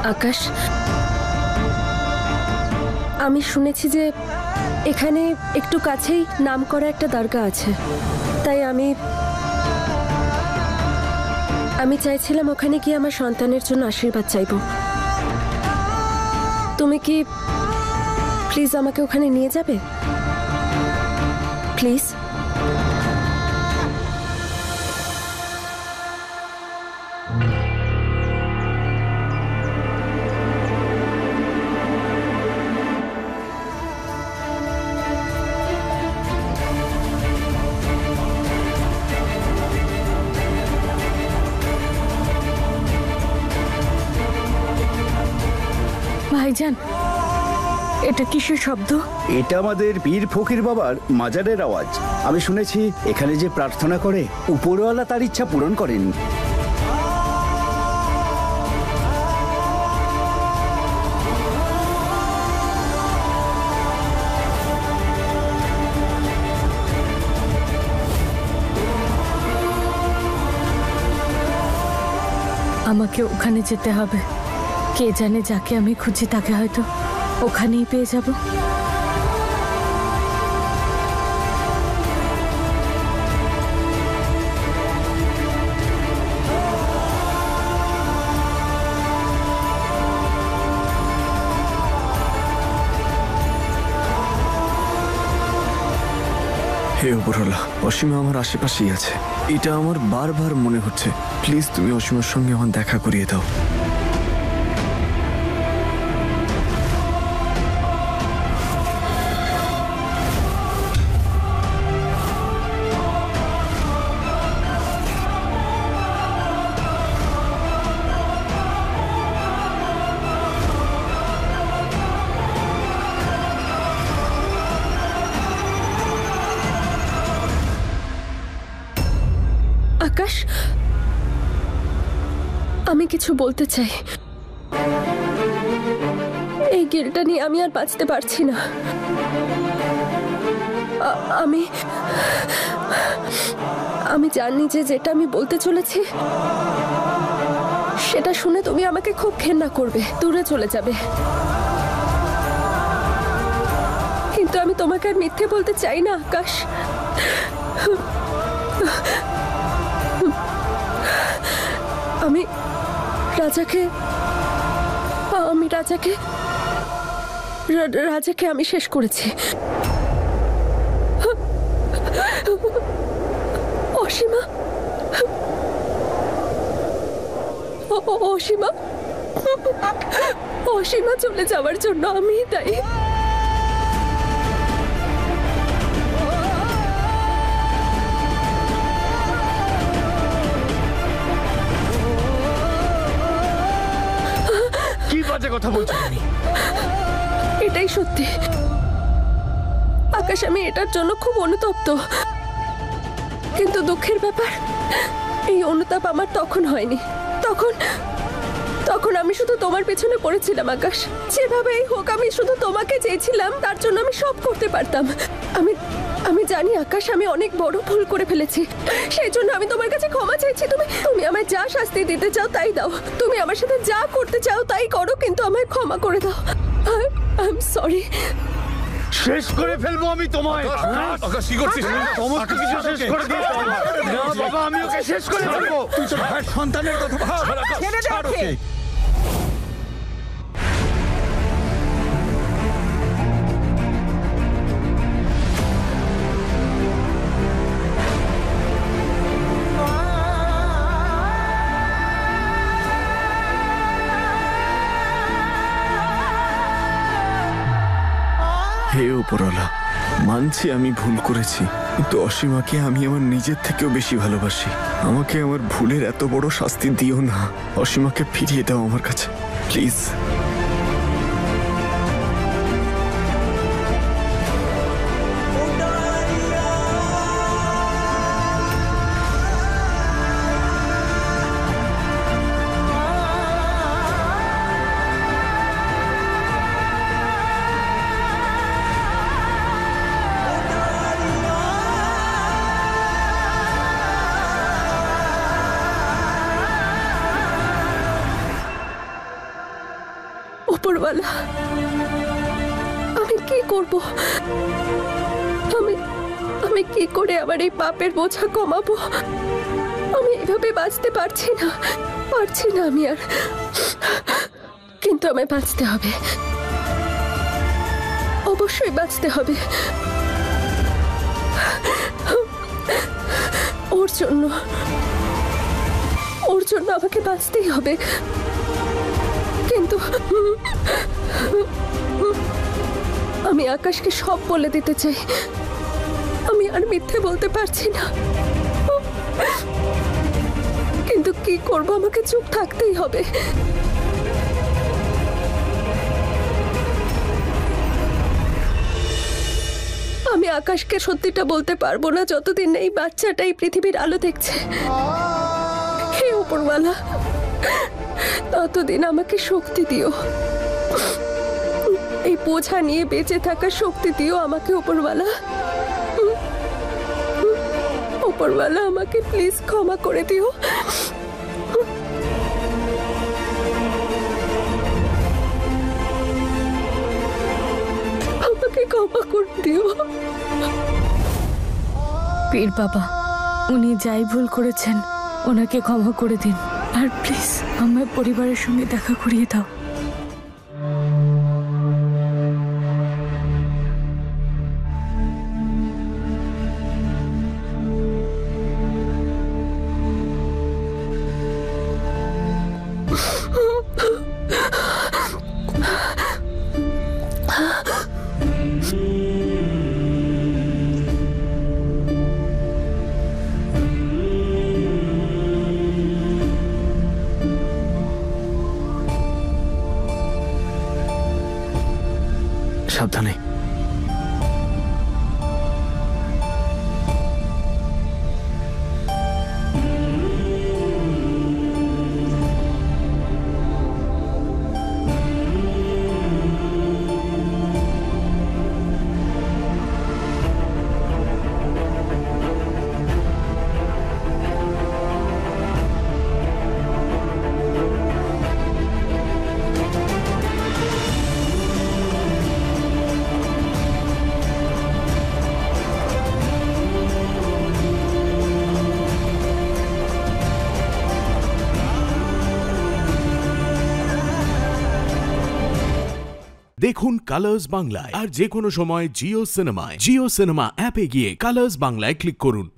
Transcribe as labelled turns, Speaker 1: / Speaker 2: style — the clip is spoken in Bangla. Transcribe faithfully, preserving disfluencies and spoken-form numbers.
Speaker 1: আকাশ, আমি শুনেছি যে এখানে একটু কাছেই নামকরা একটা দরগা আছে, তাই আমি আমি চাইছিলাম ওখানে গিয়ে আমার সন্তানের জন্য আশীর্বাদ চাইব। তুমি কি প্লিজ আমাকে ওখানে নিয়ে যাবে? প্লিজ। ভাইজান, এটা কিসের শব্দ?
Speaker 2: এটা আমাদের পীর ফকির বাবার মাজারের আওয়াজ। আমি শুনেছি এখানে যে প্রার্থনা করে উপরওয়ালা তার ইচ্ছা পূরণ করেন।
Speaker 1: আমাকে ওখানে যেতে হবে। কে জানে, যাকে আমি খুঁজি তাকে হয়তো ওখানেই পেয়ে যাব।
Speaker 3: হে উপরওয়ালা, অসীমা আমার আশেপাশেই আছে। এটা আমার বারবার মনে হচ্ছে। প্লিজ তুমি অসীমার সঙ্গে আমার দেখা করিয়ে দাও।
Speaker 1: আকাশ, আমি কিছু বলতে চাই। এই গিলটা নিয়ে আমি আর বাঁচতে পারছি না। আমি আমি জানি যে যেটা আমি বলতে চলেছি সেটা শুনে তুমি আমাকে খুব ঘেন্না করবে, দূরে চলে যাবে। কিন্তু আমি তোমাকে আর মিথ্যে বলতে চাই না আকাশ। আমি রাজাকে আমি রাজাকে রাজাকে আমি শেষ করেছি। অসীমা অসীমা অসীমা চলে যাওয়ার জন্য আমি দায়ী।
Speaker 2: কি বাজে কথা বলছো তুমি?
Speaker 1: এটাই সত্যি আকাশ, আমি এটার জন্য খুব অনুতপ্ত। কিন্তু দুঃখের ব্যাপার, এই অনুতাপ আমার তখন হয়নি। তখন তখন আমি শুধু তোমার পেছনে পড়েছিলাম আকাশ। যেভাবেই হোক আমি শুধু তোমাকে চেয়েছিলাম, তার জন্য আমি সব করতে পারতাম। আমি আমি জানি আকাশ, আমি অনেক বড় ভুল করে ফেলেছি। সেই জন্য আমি তোমার কাছে ক্ষমা চাইছি। তুমি তুমি আমায় যা শাস্তি দিতে চাও তাই দাও, তুমি আমার সাথে যা করতে চাও তাই করো, কিন্তু আমায় ক্ষমা করে দাও। I am sorry.
Speaker 2: শেষ করে ফেলবো আমি তোমায়।
Speaker 4: আকাশ, কি করছিস?
Speaker 2: সমস্ত কিছু শেষ করে দিয়েছো। না বাবা, আমি ওকে শেষ করে ফেলবো।
Speaker 4: তুই তোর ভাইয়ের সন্তানের কথা ভাব। ছাড় ওকে।
Speaker 3: হে উপরওয়ালা, মানছি আমি ভুল করেছি, কিন্তু অসীমাকে আমি আমার নিজের থেকেও বেশি ভালোবাসি। আমাকে আমার ভুলের এত বড় শাস্তি দিও না। অসীমাকে ফিরিয়ে দাও আমার কাছে, প্লিজ।
Speaker 1: উপরওয়ালা, আমি কি করব? আমি আমি কি করে আমার এই পাপের বোঝা কমাবো? আমি এইভাবে বাঁচতে পারছি না, পারছি না আমি আর। কিন্তু আমায় বাঁচতে হবে, অবশ্যই বাঁচতে হবে, ওর জন্য, ওর জন্য আমাকে বাঁচতেই হবে। কিন্তু আমি আকাশকে সব বলে দিতে চাই, আমি আর মিথ্যে বলতে পারছি না। কিন্তু কি করব, আমাকে চুপ থাকতেই হবে। আমি আকাশকে সত্যিটা বলতে পারবো না যতদিন এই বাচ্চাটা এই পৃথিবীর আলো দেখছে। হে উপরওয়ালা, ততদিন আমাকে শক্তি দিও, এই বোঝা নিয়ে বেঁচে থাকার শক্তি দিও আমাকে উপরওয়ালা। উপরওয়ালা, আমাকে প্লিজ ক্ষমা করে দিও। আমাকে ক্ষমা করে দিও।
Speaker 5: পীর বাবা, উনি যাই ভুল করেছেন ওনাকে ক্ষমা করে দিন, আর প্লিজ আমার পরিবারের সঙ্গে দেখা করিয়ে দাও।
Speaker 3: সাবধানে।
Speaker 6: দেখুন কালার্স বাংলায় আর যে কোনো সময় জিও সিনেমায়। জিও সিনেমা অ্যাপে গিয়ে কালার্স বাংলায় ক্লিক করুন।